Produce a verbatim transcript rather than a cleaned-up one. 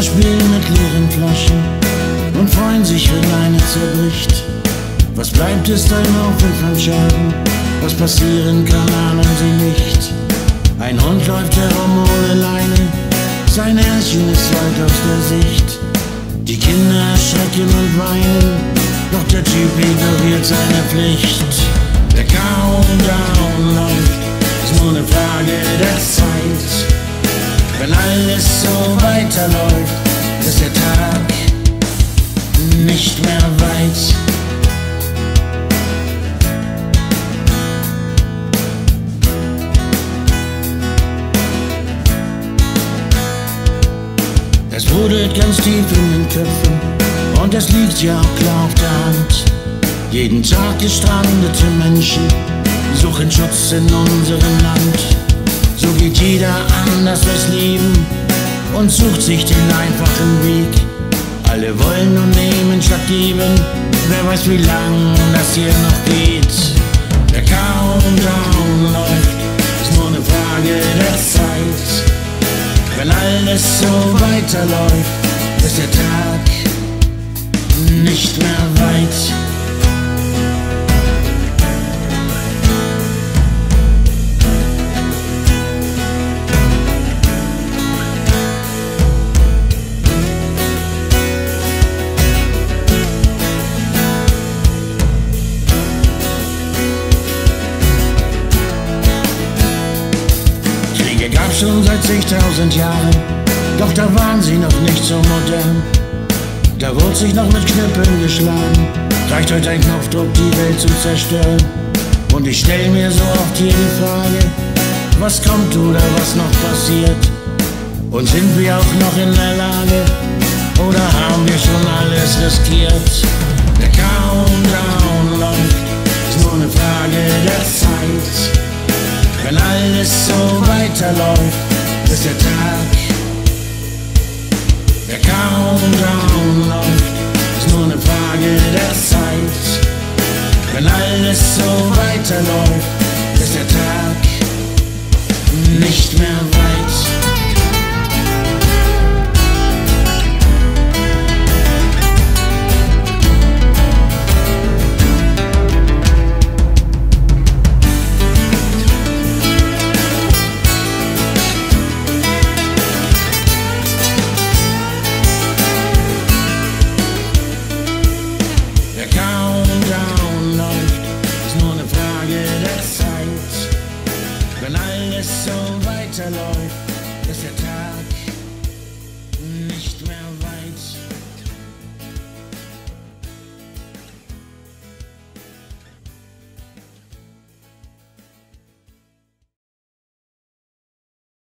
Kinder spielen mit leeren Flaschen und freuen sich, wenn eine zerbricht. Was bleibt, ist ein Haufen von Scherben. Was passieren kann, ahnen sie nicht. Ein Hund läuft herum ohne Leine, sein Herrchen ist weit aus der Sicht. Die Kinder erschrecken und weinen, doch der Typ ignoriert seine Pflicht. Der Countdown läuft, ist nur eine Frage der Zeit. Wenn alles so weiterläuft, ist der Tag nicht mehr weit. Es brodelt ganz tief in den Köpfen und es liegt ja auch klar auf der Hand. Jeden Tag gestrandete Menschen suchen Schutz in unserem Land. So geht jeder anders durchs Leben und sucht sich den einfachen Weg. Alle wollen und nehmen statt geben, wer weiß wie lang das hier noch geht. Der Countdown läuft, ist nur eine Frage der Zeit. Wenn alles so weiterläuft, ist der Tag nicht mehr weit. Kriege gab's schon seit zigtausend Jahren, doch da waren sie noch nicht so modern. Da wurde sich noch mit Knüppeln geschlagen, reicht heute ein Knopfdruck, die Welt zu zerstören. Und ich stell mir so oft hier die Frage, was kommt oder was noch passiert? Und sind wir auch noch in der Lage, oder haben wir schon alles riskiert? Der Countdown läuft, ist nur eine Frage der Zeit. Wenn alles so weiterläuft, ist der Tag, der Countdown